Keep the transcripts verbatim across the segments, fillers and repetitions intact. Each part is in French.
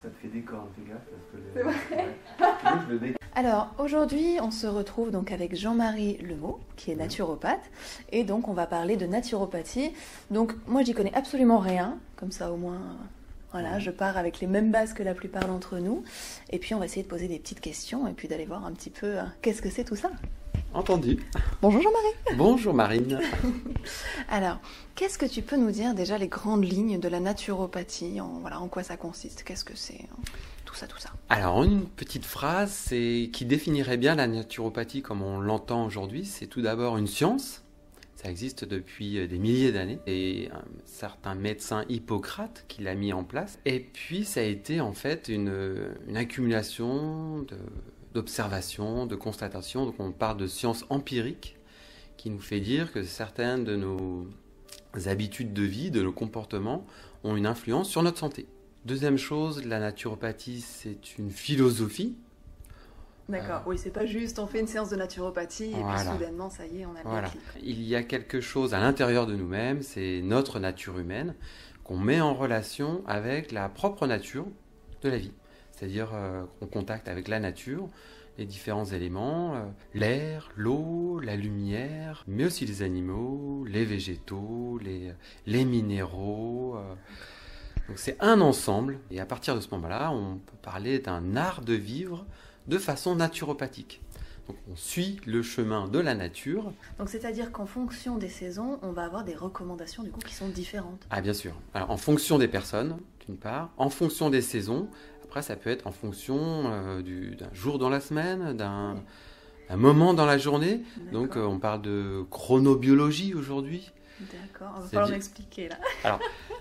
Ça te fait des cornes, fais gaffe parce que C'est vrai. Ouais. Je le dé- Alors aujourd'hui, on se retrouve donc avec Jean-Marie Lemot, qui est naturopathe, et donc on va parler de naturopathie. Donc moi, j'y connais absolument rien, comme ça au moins, euh, voilà, je pars avec les mêmes bases que la plupart d'entre nous, et puis on va essayer de poser des petites questions et puis d'aller voir un petit peu euh, qu'est-ce que c'est tout ça. Entendu. Bonjour Jean-Marie. Bonjour Marine. Alors, qu'est-ce que tu peux nous dire déjà les grandes lignes de la naturopathie, en, voilà, en quoi ça consiste, qu'est-ce que c'est, hein, tout ça, tout ça. Alors, une petite phrase c'est, qui définirait bien la naturopathie comme on l'entend aujourd'hui, c'est tout d'abord une science. Ça existe depuis des milliers d'années et un certain médecin Hippocrate qui l'a mis en place. Et puis, ça a été en fait une, une accumulation de, d'observations, de constatations. Donc, on parle de science empirique qui nous fait dire que certaines de nos habitudes de vie, de nos comportements, ont une influence sur notre santé. Deuxième chose, la naturopathie, c'est une philosophie. D'accord, euh, oui, c'est pas juste on fait une séance de naturopathie et voilà. puis soudainement, ça y est, on a Voilà. le déclic. Il y a quelque chose à l'intérieur de nous-mêmes, c'est notre nature humaine, qu'on met en relation avec la propre nature de la vie. C'est-à-dire euh, qu'on contacte avec la nature les différents éléments, euh, l'air, l'eau, la lumière, mais aussi les animaux, les végétaux, les, les minéraux. Euh, Donc c'est un ensemble, et à partir de ce moment-là, on peut parler d'un art de vivre de façon naturopathique. Donc on suit le chemin de la nature. Donc c'est-à-dire qu'en fonction des saisons, on va avoir des recommandations du coup qui sont différentes. Ah bien sûr. Alors en fonction des personnes, d'une part, en fonction des saisons, après ça peut être en fonction euh, du, d'un jour dans la semaine, d'un, Oui. d'un moment dans la journée. D'accord. Donc euh, on parle de chronobiologie aujourd'hui. D'accord, on va C'est falloir du- m'expliquer là. Alors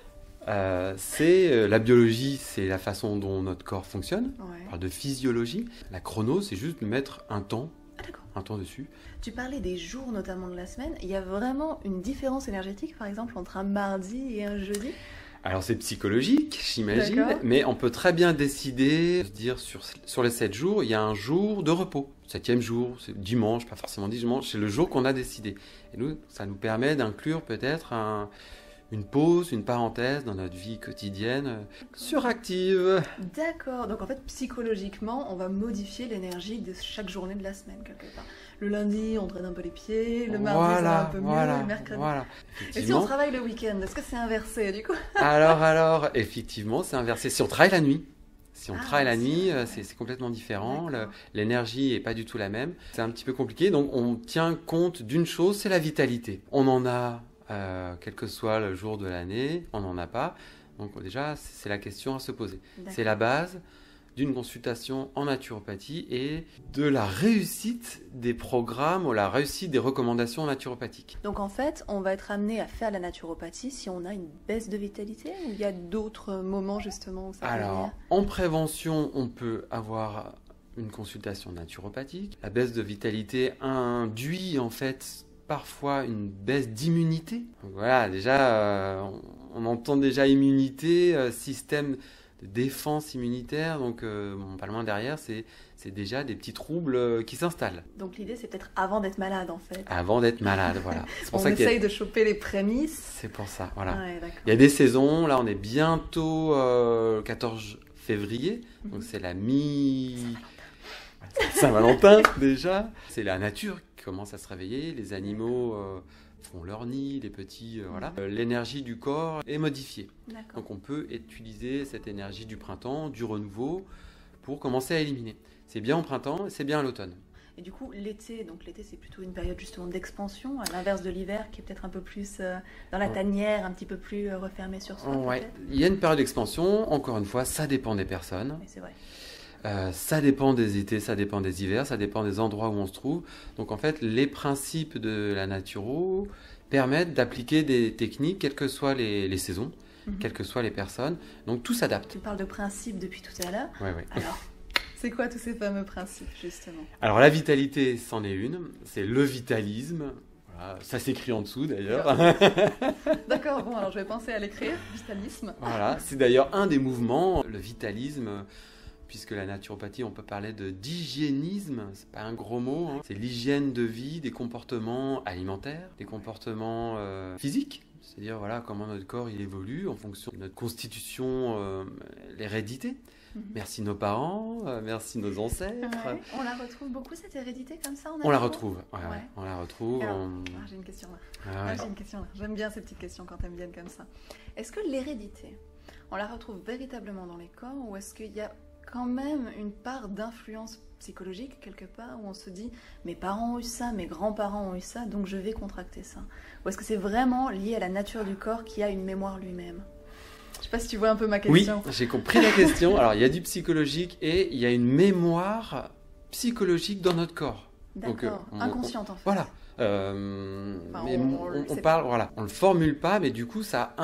euh, c'est euh, la biologie, c'est la façon dont notre corps fonctionne. On Ouais. parle de physiologie. La chrono, c'est juste de mettre un temps, Ah d'accord. un temps dessus. Tu parlais des jours notamment de la semaine, il y a vraiment une différence énergétique par exemple entre un mardi et un jeudi? Alors c'est psychologique, j'imagine, D'accord. mais on peut très bien décider, de se dire sur, sur les sept jours, il y a un jour de repos. Septième jour, c'est dimanche, pas forcément dimanche, c'est le jour qu'on a décidé. Et nous, ça nous permet d'inclure peut-être un, une pause, une parenthèse dans notre vie quotidienne euh, suractive. D'accord, donc en fait psychologiquement on va modifier l'énergie de chaque journée de la semaine quelque part. Le lundi on draine un peu les pieds, le mardi ça va un peu voilà, mieux, le mercredi. Voilà. Et si on Effectivement. travaille le week-end, est-ce que c'est inversé du coup? Alors, alors, effectivement, c'est inversé. Si on travaille la nuit, si on Ah, travaille la c'est nuit, vrai. euh, c'est, c'est complètement différent. Le- D'accord. l'énergie est pas du tout la même. C'est un petit peu compliqué. Donc, on tient compte d'une chose, c'est la vitalité. On en a, euh, quel que soit le jour de l'année, on n'en a pas. Donc, déjà, c'est c'est la question à se poser. D'accord. C'est la base d'une consultation en naturopathie et de la réussite des programmes ou la réussite des recommandations naturopathiques. Donc en fait, on va être amené à faire la naturopathie si on a une baisse de vitalité ou il y a d'autres moments justement où ça peut Alors, venir? en prévention, on peut avoir une consultation naturopathique. La baisse de vitalité induit en fait parfois une baisse d'immunité. Donc voilà, déjà, euh, on, on entend déjà immunité, euh, système de défense immunitaire. Donc, euh, bon, pas loin derrière, c'est, c'est déjà des petits troubles euh, qui s'installent Donc l'idée c'est peut-être avant d'être malade en fait. avant d'être malade. Voilà. C'est pour On ça qu'il y a- essaye de choper les prémices. C'est pour ça, voilà. Ouais, d'accord. Il y a des saisons, là on est bientôt euh, quatorze février, donc Mhm. c'est la mi... Saint-Valentin déjà. C'est la nature qui commence à se réveiller, les animaux euh, font leur nid, les petits, euh, voilà. Euh, l'énergie du corps est modifiée. D'accord. Donc on peut utiliser cette énergie du printemps, du renouveau, pour commencer à éliminer. C'est bien au printemps et c'est bien à l'automne. Et du coup, l'été, donc l'été c'est plutôt une période justement d'expansion, à l'inverse de l'hiver qui est peut-être un peu plus euh, dans la Ouais. tanière, un petit peu plus euh, refermé sur soi. Ouais. peut-être. Il y a une période d'expansion, encore une fois, ça dépend des personnes. Oui, c'est vrai. Euh, ça dépend des étés, ça dépend des hivers, ça dépend des endroits où on se trouve. Donc en fait, les principes de la naturo permettent d'appliquer des techniques, quelles que soient les, les saisons, Mhm. quelles que soient les personnes. Donc tout s'adapte. Tu parles de principes depuis tout à l'heure. Ouais, ouais. Alors, c'est quoi tous ces fameux principes justement? Alors la vitalité, c'en est une. C'est le vitalisme. Voilà, ça s'écrit en dessous d'ailleurs. D'accord, bon alors je vais penser à l'écrire, vitalisme. Voilà, c'est d'ailleurs un des mouvements, le vitalisme. Puisque la naturopathie, on peut parler de d'hygiénisme, c'est pas un gros mot, hein. C'est l'hygiène de vie, des comportements alimentaires, des comportements euh, physiques, c'est-à-dire voilà comment notre corps il évolue en fonction de notre constitution, euh, l'hérédité. Mhm. Merci nos parents, euh, merci nos ancêtres. Ouais. On la retrouve beaucoup cette hérédité comme ça en On la naturo retrouve, ouais, ouais. Ouais. on la retrouve. Alors, on- ah, j'ai une question là. Ah, Ah, ouais. j'ai une question là. J'aime bien ces petites questions quand elles me viennent comme ça. Est-ce que l'hérédité, on la retrouve véritablement dans les corps ou est-ce qu'il y a quand même une part d'influence psychologique quelque part où on se dit mes parents ont eu ça, mes grands-parents ont eu ça, donc je vais contracter ça? Ou est-ce que c'est vraiment lié à la nature du corps qui a une mémoire lui-même? Je sais pas si tu vois un peu ma Oui, question. j'ai compris la question. Alors, il y a du psychologique et il y a une mémoire psychologique dans notre corps. Donc, euh, D'accord, on- inconsciente en fait. Voilà. Euh, Enfin, mais on- on, on le on sait parle, voilà, on le formule pas, mais du coup, ça,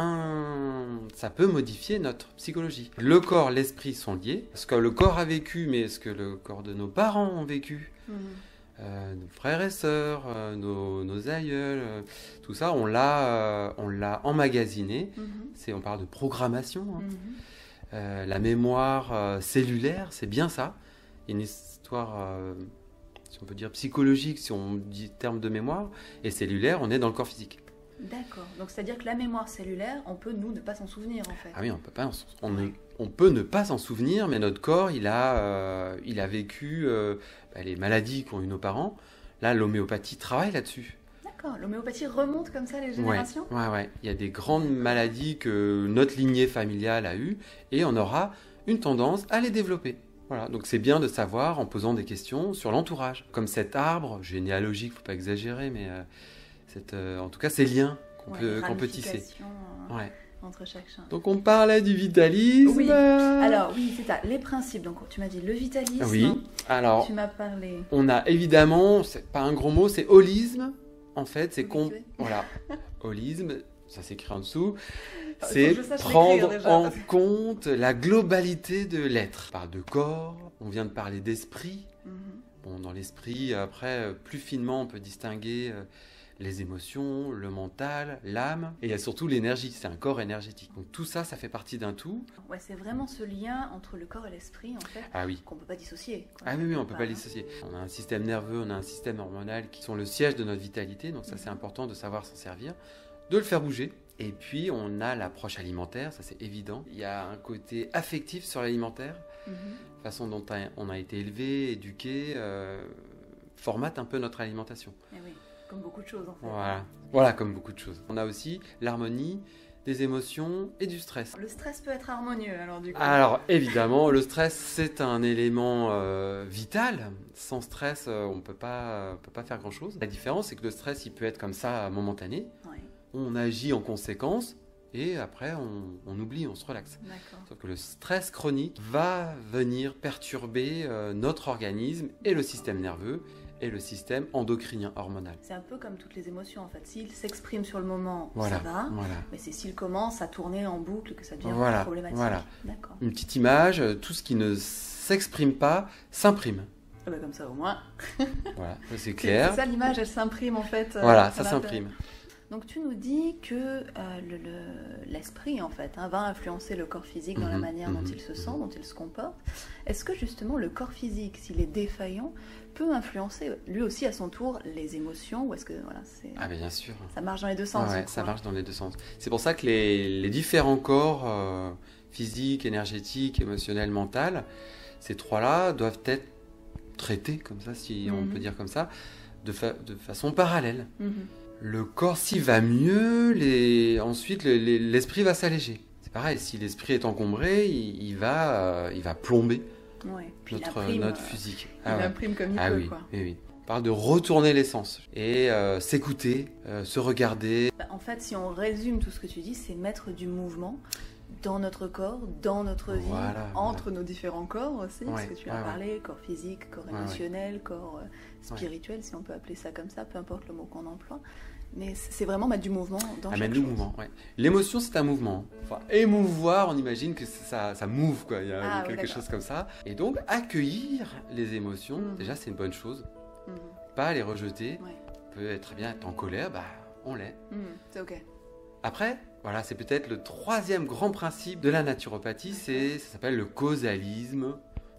un, ça peut modifier notre psychologie. Le corps, l'esprit sont liés. Ce que le corps a vécu, mais ce que le corps de nos parents ont vécu, Mhm. euh, nos frères et sœurs, euh, nos, nos aïeuls, euh, tout ça, on l'a, euh, on l'a emmagasiné. Mhm. C'est, on parle de programmation. Hein. Mhm. Euh, la mémoire euh, cellulaire, c'est bien ça. Il y a une histoire, euh, si on peut dire psychologique, si on dit terme de mémoire, et cellulaire, on est dans le corps physique. D'accord, donc c'est-à-dire que la mémoire cellulaire, on peut nous ne pas s'en souvenir en fait. Ah oui, on peut pas, en- on, est- on peut ne pas s'en souvenir, mais notre corps, il a, euh, il a vécu euh, bah, les maladies qu'ont eu nos parents. Là, l'homéopathie travaille là-dessus. D'accord, l'homéopathie remonte comme ça les Ouais, générations? ouais, ouais. Il y a des grandes maladies que notre lignée familiale a eues, et on aura une tendance à les développer. Voilà, donc c'est bien de savoir en posant des questions sur l'entourage. Comme cet arbre généalogique, faut pas exagérer, mais euh, cette, euh, en tout cas ces liens qu'on Ouais, peut, les qu'on peut tisser. ramifications, euh, Ouais. entre chaque champ. Donc on parlait du vitalisme. Oui. Alors oui, c'est ça, les principes. Donc tu m'as dit le vitalisme. Oui. Alors Tu m'as parlé. on a évidemment, c'est pas un gros mot, c'est holisme. En fait, c'est qu'on, Habitué. voilà, holisme, ça s'écrit en dessous. Il faut C'est que je sache prendre l'écrire, déjà, en parce que- compte la globalité de l'être. On parle de corps, on vient de parler d'esprit. Mhm. Bon, dans l'esprit, après, euh, plus finement, on peut distinguer euh, les émotions, le mental, l'âme, et il y a surtout l'énergie, c'est un corps énergétique. Donc tout ça, ça fait partie d'un tout. Ouais, c'est vraiment ce lien entre le corps et l'esprit en fait Ah oui. qu'on peut pas dissocier. quoi. Ah oui, oui, on peut pas hein. les dissocier. On a un système nerveux, on a un système hormonal qui sont le siège de notre vitalité, donc ça c'est important de savoir s'en servir, de le faire bouger. Et puis on a l'approche alimentaire, ça c'est évident. Il y a un côté affectif sur l'alimentaire, Mhm. la façon dont on a été élevé, éduqué, euh, formate un peu notre alimentation. Eh oui, comme beaucoup de choses en fait. Voilà. Voilà, comme beaucoup de choses. On a aussi l'harmonie des émotions et du stress. Le stress peut être harmonieux alors du coup. Alors évidemment, le stress c'est un élément euh, vital. Sans stress, euh, on peut pas, on peut pas faire grand-chose. La différence c'est que le stress, il peut être comme ça momentané. Ouais, On agit en conséquence et après on, on oublie, on se relaxe. d'accord. Sauf que le stress chronique va venir perturber euh, notre organisme et le système nerveux et le système endocrinien hormonal. C'est un peu comme toutes les émotions en fait. S'il s'exprime sur le moment, Voilà, ça va. voilà. Mais c'est s'il commence à tourner en boucle que ça devient Voilà, problématique. voilà. D'accord. Une petite image, euh, tout ce qui ne s'exprime pas s'imprime. Ah bah, comme ça au moins. Voilà, ça, c'est C'est clair. c'est ça l'image, elle s'imprime en fait. euh, Voilà, à ça l'intérieur. s'imprime. Donc tu nous dis que euh, le- le- l'esprit en fait hein, va influencer le corps physique dans la Mhm, manière dont mhm, il se sent, mhm. dont il se comporte. Est-ce que justement le corps physique, s'il est défaillant, peut influencer lui aussi à son tour les émotions ou est-ce que voilà, c'est Ah ben bien sûr. ça marche dans les deux sens Ouais, ou ça quoi? marche dans les deux sens. C'est pour ça que les, les différents corps, euh, physique, énergétique, émotionnel, mental, ces trois-là doivent être traités, comme ça, si on Mhm. peut dire comme ça, de, fa- de façon parallèle. Mhm. Le corps, s'il va mieux, les... ensuite le- les- l'esprit va s'alléger. C'est pareil, si l'esprit est encombré, il, il va, euh, il va plomber Ouais. Puis il notre, imprime, notre euh, physique. il Ah ouais. imprime comme il Ah peut oui, quoi. oui, oui. On parle de retourner l'essence et euh, s'écouter, euh, se regarder. Bah, en fait, si on résume tout ce que tu dis, c'est mettre du mouvement dans notre corps, dans notre vie, Voilà, entre nos différents corps aussi, parce Ouais, que tu ouais, as ouais. parlé, corps physique, corps Ouais, ouais. émotionnel, corps euh, spirituel, si on peut appeler ça comme ça, peu importe le mot qu'on emploie. Mais c'est c'est vraiment mettre du mouvement dans Ah, chaque mettre chose. du mouvement, ouais. L'émotion, c'est un mouvement. Enfin, émouvoir, on imagine que ça, ça move, quoi. Il y a Ah, oui, quelque d'accord. chose comme ça. Et donc, accueillir les émotions, Mhm. déjà, c'est une bonne chose. Mhm. Pas les rejeter. Ouais. On peut être très bien être en colère, bah, on l'est. Mhm, c'est ok. Après, voilà, c'est peut-être le troisième grand principe de la naturopathie, c'est, ça s'appelle le causalisme.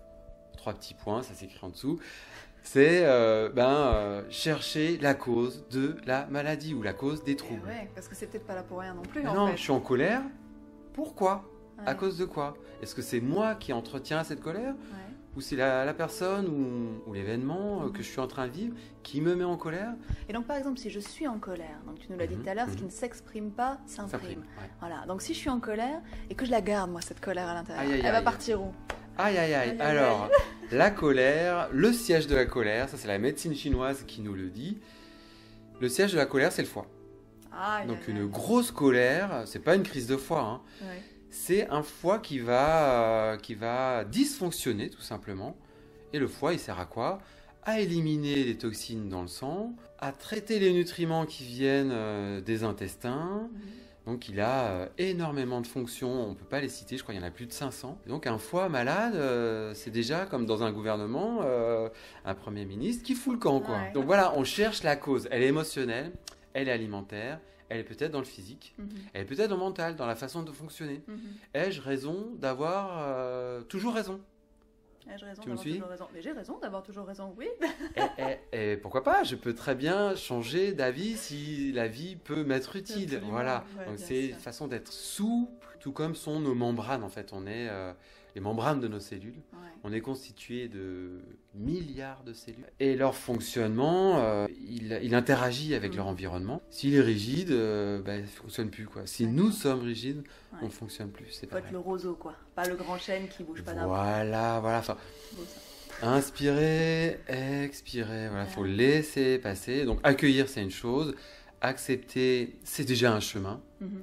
Trois petits points, ça s'écrit en dessous. C'est euh, ben, euh, chercher la cause de la maladie ou la cause des Eh troubles. ouais, parce que c'est peut-être pas là pour rien non plus. Mais en non, fait. je suis en colère. Pourquoi? À cause de quoi? Est-ce que c'est moi qui entretiens cette colère? Ouais. Ou c'est la, la personne ou, ou l'événement Mhm. que je suis en train de vivre qui me met en colère? Et donc par exemple, si je suis en colère, donc tu nous l'as dit Mhm, tout à l'heure, ce mhm. qui ne s'exprime pas Ça s'imprime. prime, ouais. Voilà. Donc si je suis en colère et que je la garde, moi, cette colère à l'intérieur, Aïe, aïe, elle va aïe. partir où? Aïe, aïe, aïe. Aïe, aïe, Alors, aïe. la colère, le siège de la colère, ça c'est la médecine chinoise qui nous le dit. Le siège de la colère, c'est le foie. Aïe, Donc aïe, une aïe. grosse colère, c'est pas une crise de foie, hein. Ouais. C'est un foie qui va, euh, qui va dysfonctionner tout simplement. Et le foie, il sert à quoi? À éliminer les toxines dans le sang, à traiter les nutriments qui viennent euh, des intestins. Mhm. Donc il a euh, énormément de fonctions, on ne peut pas les citer, je crois qu'il y en a plus de cinq cents. Donc un foie malade, euh, c'est déjà comme dans un gouvernement, euh, un Premier ministre qui fout le camp, quoi. Ouais. Donc voilà, on cherche la cause. Elle est émotionnelle, elle est alimentaire, elle est peut-être dans le physique, Mhm. elle est peut-être dans le mental, dans la façon de fonctionner. Mhm. Ai-je raison d'avoir euh, toujours raison? Ai-je raison Tu me d'avoir suis? toujours raison? Mais j'ai raison d'avoir toujours raison, oui. et, et- et pourquoi pas? Je peux très bien changer d'avis si la vie peut m'être utile. Absolument, Voilà. ouais, Donc bien c'est sûr. une façon d'être souple, tout comme sont nos membranes. En fait, on est euh, les membranes de nos cellules. Ouais. On est constitué de milliards de cellules. Et leur fonctionnement, euh, il, il interagit avec Mhm. leur environnement. S'il est rigide, euh, bah, il ne fonctionne plus, quoi. Si D'accord. nous sommes rigides, Ouais. on ne fonctionne plus. C'est Faut être pareil. le roseau, quoi. Pas le grand chêne qui bouge pas d'un bras. Voilà, voilà. Enfin, Beau, ça. inspirer, expirer, voilà, faut Ouais. laisser passer. Donc accueillir, c'est une chose, accepter, c'est déjà un chemin. Mhm.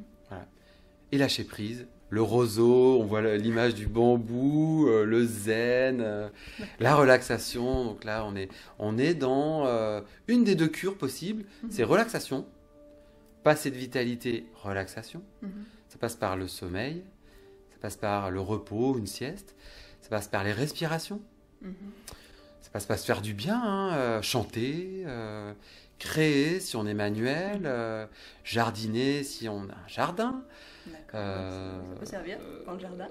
Et lâcher prise, le roseau, on voit le- l'image du bambou, euh, le zen, euh, la relaxation. Donc là, on est, on est dans euh, une des deux cures possibles, Mhm. c'est relaxation, passer de vitalité, relaxation. Mhm. Ça passe par le sommeil, ça passe par le repos, une sieste, ça passe par les respirations. Mhm. Ça passe pas se faire du bien, hein, euh, chanter, euh, créer si on est manuel, euh, jardiner si on a un jardin, D'accord. Euh, Ça peut servir dans le jardin.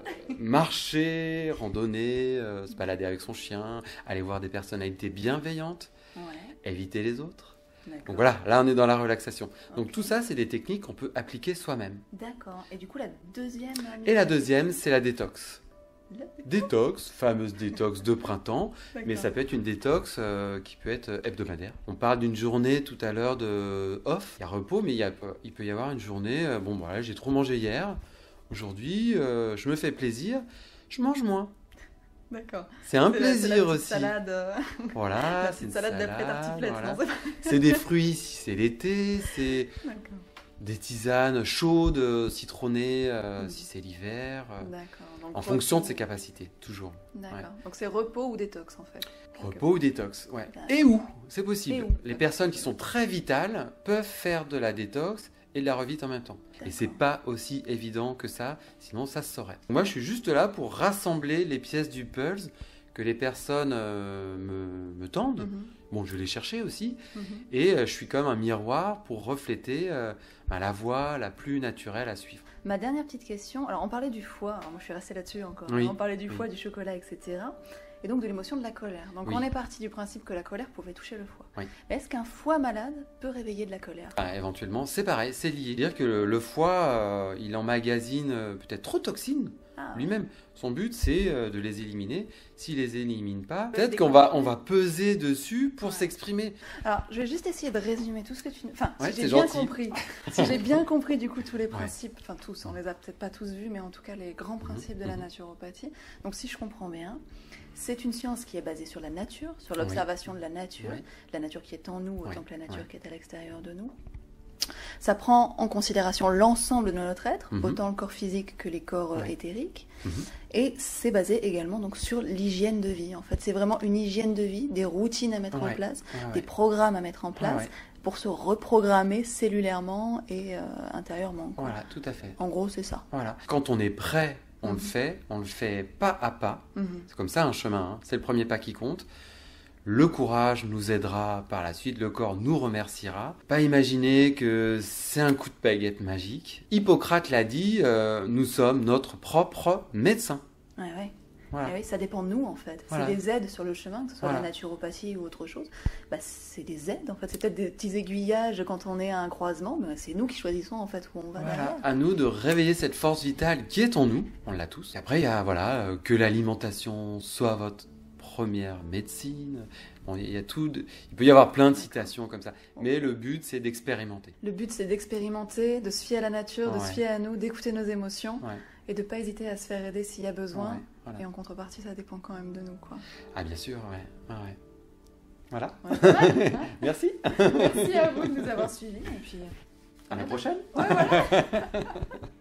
marcher, randonner, euh, se balader avec son chien, aller voir des personnalités bienveillantes, Ouais. éviter les autres. D'accord. Donc voilà, là on est dans la relaxation. Donc Ok. tout ça, c'est des techniques qu'on peut appliquer soi-même. D'accord. Et du coup, la deuxième. Et la deuxième, c'est la détox. La- Détox, fameuse détox de printemps, mais D'accord. ça peut être une détox euh, qui peut être hebdomadaire. On parle d'une journée tout à l'heure de off, il y a repos, mais il, y a, il peut y avoir une journée, euh, bon voilà, j'ai trop mangé hier, aujourd'hui euh, je me fais plaisir, je mange moins. D'accord. C'est un C'est la- c'est la plaisir petite aussi. Salade, euh, Voilà, la c'est petite une salade d'après salade, tartiflette. voilà. non, c'est pas- C'est des fruits si c'est l'été, c'est D'accord. des tisanes chaudes, euh, citronnées euh, Mm. si c'est l'hiver, euh, D'accord. Donc, en repos. fonction de ses capacités, toujours. D'accord. Ouais. Donc c'est repos ou détox en fait. Repos ou détox, ouais. D'accord. Et où? C'est possible. Et où? Les personnes qui sont très vitales peuvent faire de la détox et de la revite en même temps. Et c'est pas aussi évident que ça, sinon ça se saurait. Moi, je suis juste là pour rassembler les pièces du puzzle que les personnes euh, me, me tendent. Mhm. Bon, je vais les chercher aussi. Mhm. Et euh, je suis comme un miroir pour refléter euh, ben, la voie la plus naturelle à suivre. Ma dernière petite question, alors on parlait du foie, alors moi je suis restée là-dessus encore, Oui. on parlait du Oui. foie, du chocolat, et cetera. Et donc de l'émotion de la colère. Donc Oui. on est parti du principe que la colère pouvait toucher le foie. Oui. Mais est-ce qu'un foie malade peut réveiller de la colère? Ah, éventuellement, c'est pareil, c'est lié. C'est-à-dire que le, le foie, euh, il emmagasine euh, peut-être trop de toxines Ah, lui-même. Son but, c'est euh, de les éliminer. S'il les élimine pas, peut peut-être les qu'on va, contrôler. on va peser dessus pour Ouais. s'exprimer. Alors je vais juste essayer de résumer tout ce que tu... Enfin, Ouais, si c'est j'ai bien gentil. compris, si j'ai bien compris du coup tous les principes, enfin tous, on les a peut-être pas tous vus, mais en tout cas les grands principes de la mhm. naturopathie. Donc si je comprends bien, c'est une science qui est basée sur la nature, sur Oui. l'observation de la nature, Oui. la nature qui est en nous autant Oui. que la nature Oui. qui est à l'extérieur de nous. Ça prend en considération l'ensemble de notre être, Mhm. autant le corps physique que les corps euh, Ouais. éthériques. Mhm. Et c'est basé également donc sur l'hygiène de vie. En fait, c'est vraiment une hygiène de vie, des routines à mettre en Ouais. place, Ouais, des ouais. programmes à mettre en place Ouais, ouais. pour se reprogrammer cellulairement et euh, intérieurement, quoi. Voilà, tout à fait. En gros, c'est ça. Voilà. Quand on est prêt, on Mhm. le fait. On le fait pas à pas. Mhm. C'est comme ça un chemin. hein. C'est le premier pas qui compte. Le courage nous aidera par la suite, le corps nous remerciera. Pas imaginer que c'est un coup de baguette magique. Hippocrate l'a dit, euh, nous sommes notre propre médecin. Ouais, ouais. Voilà. Eh oui, ça dépend de nous en fait. Voilà. C'est des aides sur le chemin, que ce soit Voilà. la naturopathie ou autre chose. Bah, c'est des aides en fait. C'est peut-être des petits aiguillages quand on est à un croisement, mais c'est nous qui choisissons en fait où on va Voilà. derrière. À nous de réveiller cette force vitale qui est en nous, on l'a tous. Et après, il y a voilà, euh, que l'alimentation soit votre première médecine. Bon, il y a tout. De... Il peut y avoir plein de citations comme ça. Mais le but, c'est d'expérimenter. Le but c'est d'expérimenter, de se fier à la nature, de Ouais. se fier à nous, d'écouter nos émotions Ouais. et de pas hésiter à se faire aider s'il y a besoin. Ouais, voilà. Et en contrepartie, ça dépend quand même de nous, quoi. Ah, bien sûr, ouais. ouais, ouais. Voilà. Ouais, pas mal, hein. Merci. Merci à vous de nous avoir suivis et puis À la prochaine. ouais, voilà.